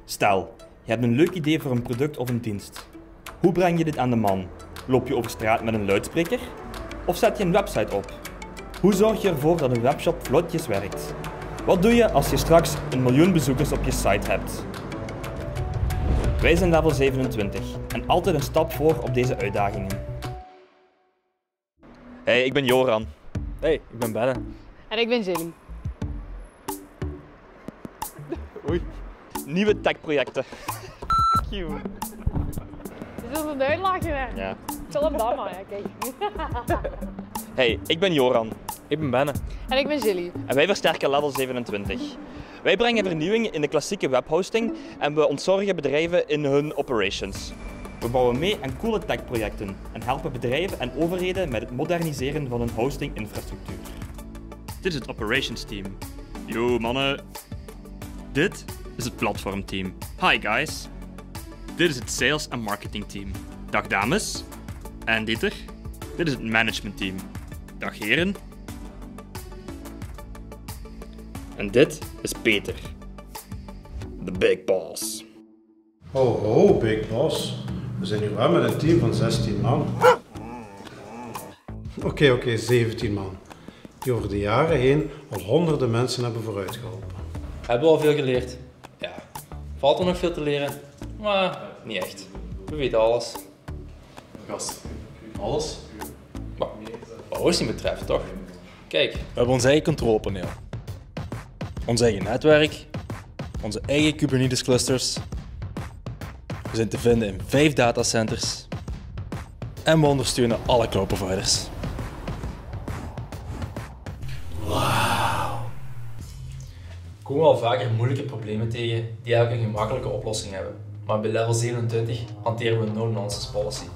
Stel, je hebt een leuk idee voor een product of een dienst. Hoe breng je dit aan de man? Loop je over straat met een luidspreker? Of zet je een website op? Hoe zorg je ervoor dat een webshop vlotjes werkt? Wat doe je als je straks 1 miljoen bezoekers op je site hebt? Wij zijn Level 27 en altijd een stap voor op deze uitdagingen. Hey, ik ben Joran. Hey, ik ben Benne. En ik ben Jilly. Oei. Nieuwe techprojecten. Is dat een uitlachen? Ja. Ik zal hem dan maar, ja, kijk. Hey, ik ben Joran. Ik ben Benne. En ik ben Jilly. En wij versterken Level 27. Wij brengen vernieuwing in de klassieke webhosting en we ontzorgen bedrijven in hun operations. We bouwen mee aan coole techprojecten en helpen bedrijven en overheden met het moderniseren van hun hostinginfrastructuur. Dit is het operations team. Yo mannen. Dit is het platformteam. Hi guys. Dit is het sales en marketing team. Dag dames. En Dieter. Dit is het management team. Dag heren. En dit is Peter. The big boss. Ho ho, big boss. We zijn hier wel met een team van 16 man. Oké, 17 man. Die over de jaren heen al honderden mensen hebben vooruitgeholpen. Hebben we al veel geleerd? Ja. Valt er nog veel te leren? Maar niet echt. We weten alles. Gast, alles? Maar wat hosting betreft, toch? Kijk, we hebben ons eigen controlepaneel. Ons eigen netwerk. Onze eigen Kubernetes clusters. We zijn te vinden in 5 datacenters. En we ondersteunen alle cloud providers. We komen al vaker moeilijke problemen tegen die eigenlijk een gemakkelijke oplossing hebben. Maar bij level 27 hanteren we een no-nonsense policy.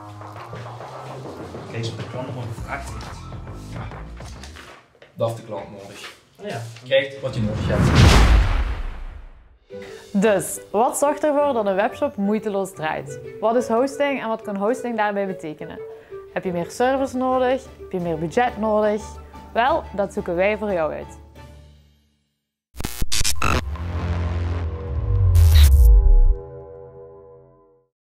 Kijk eens wat de klant nog gevraagd heeft. Dat heeft de klant nodig. Oh ja. Krijg wat je nodig hebt. Dus, wat zorgt ervoor dat een webshop moeiteloos draait? Wat is hosting en wat kan hosting daarbij betekenen? Heb je meer servers nodig? Heb je meer budget nodig? Wel, dat zoeken wij voor jou uit.